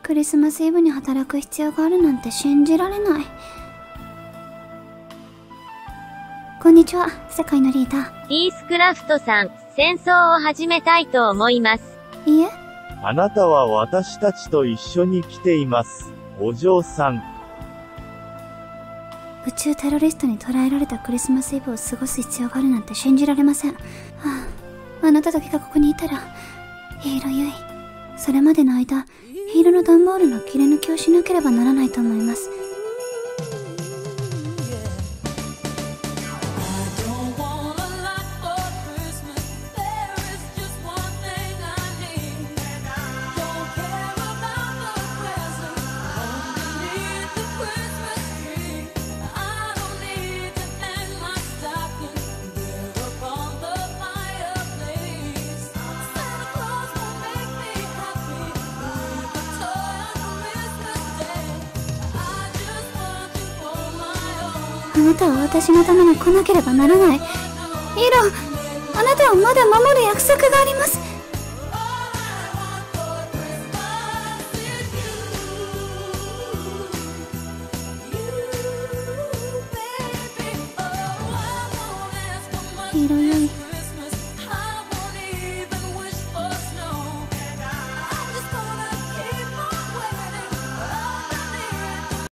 クリスマスイブに働く必要があるなんて信じられない。こんにちは、世界のリーダー。 ピースクラフトさん、戦争を始めたいと思います。 いいえ。 あなたは私たちと一緒に来ています、お嬢さん。 宇宙テロリストに捕らえられたクリスマスイブを過ごす必要があるなんて信じられません。あなただけがここにいたら、ヒーローユイ。それまでの間、ヒーローの段ボールの切れ抜きをしなければならないと思います。あなたは私のために来なければならない。ヒーロー、あなたをまだ守る約束があります。ヒーローユイ。